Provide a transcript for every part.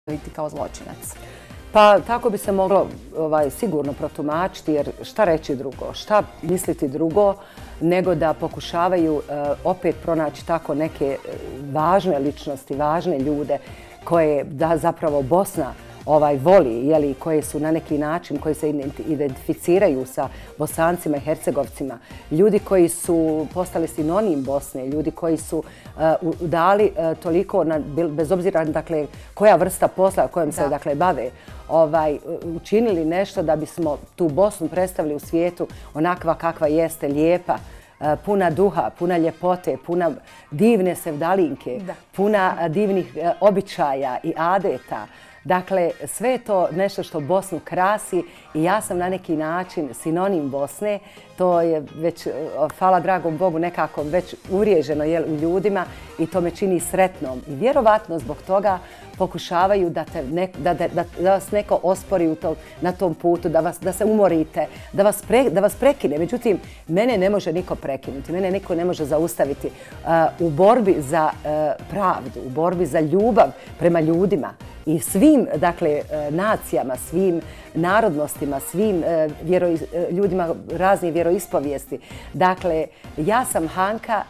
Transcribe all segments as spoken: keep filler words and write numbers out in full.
biti kao zločinac? Pa tako bi se moglo ovaj, sigurno protumačiti, jer šta reći drugo, šta misliti drugo, nego da pokušavaju uh, opet pronaći tako neke važne ličnosti, važne ljude koje da zapravo Bosna ovaj, voli, jeli, koje su na neki način, koji se identificiraju sa Bosancima i Hercegovcima, ljudi koji su postali sinonim Bosne, ljudi koji su uh, dali uh, toliko, na, bez obzira dakle, koja vrsta posla kojom se dakle, bave, ovaj, učinili nešto da bismo tu Bosnu predstavili u svijetu onakva kakva jeste, lijepa, puna duha, puna ljepote, puna divne sevdalinke, da. Puna divnih običaja i adeta. Dakle, sve je to nešto što Bosnu krasi i ja sam na neki način sinonim Bosne. To je već, hvala dragom Bogu, nekako već uvriježeno je u ljudima i to me čini sretnom. I vjerovatno zbog toga pokušavaju da, te ne, da, da, da, da vas neko ospori u to, na tom putu, da, vas, da se umorite, da vas, pre, da vas prekine. Međutim, mene ne može niko prekinuti, mene niko ne može zaustaviti uh, u borbi za uh, pravdu, u borbi za ljubav prema ljudima. I svim, dakle, nacijama, svim narodnostima, svim vjero, ljudima raznih vjeroispovijesti. Dakle, ja sam Hanka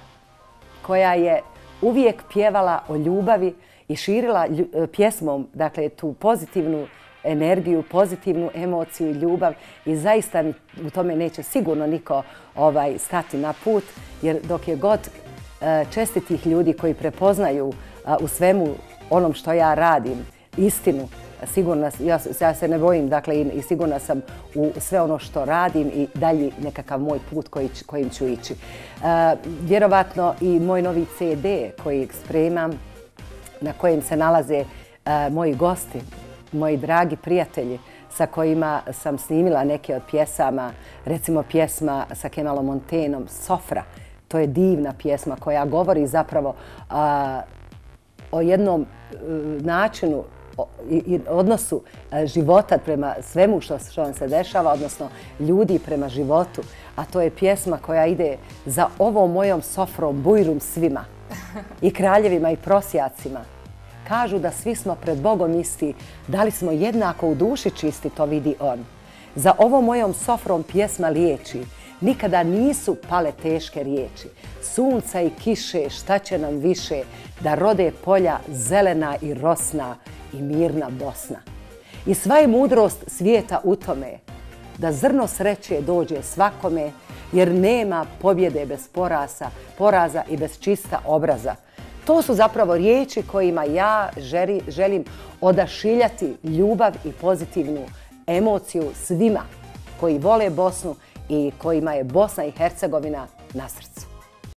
koja je uvijek pjevala o ljubavi i širila pjesmom, dakle, tu pozitivnu energiju, pozitivnu emociju i ljubav i zaista mi u tome neće sigurno niko ovaj, stati na put, jer dok je god čestitih ljudi koji prepoznaju u svemu onom što ja radim, istinu, sigurna, ja, ja se ne bojim, dakle, i, i sigurna sam u sve ono što radim i dalje nekakav moj put koji, kojim ću ići. Uh, vjerovatno i moj novi ce de koji spremam, na kojem se nalaze uh, moji gosti, moji dragi prijatelji sa kojima sam snimila neke od pjesama, recimo pjesma sa Kemalom Montenom, Sofra. To je divna pjesma koja govori zapravo uh, o jednom uh, načinu i odnosu života prema svemu što, što vam se dešava, odnosno ljudi prema životu. A to je pjesma koja ide za ovom mojom sofrom, bujrum svima, i kraljevima i prosjacima. Kažu da svi smo pred Bogom isti, da li smo jednako u duši čisti, to vidi on. Za ovom mojom sofrom pjesma liječi, nikada nisu pale teške riječi. Sunca i kiše, šta će nam više, da rode polja zelena i rosna, i mirna Bosna. I sva je mudrost svijeta u tome da zrno sreće dođe svakome, jer nema pobjede bez porasa, poraza i bez čista obraza. To su zapravo riječi kojima ja želi, želim odašiljati ljubav i pozitivnu emociju svima koji vole Bosnu i kojima je Bosna i Hercegovina na srcu.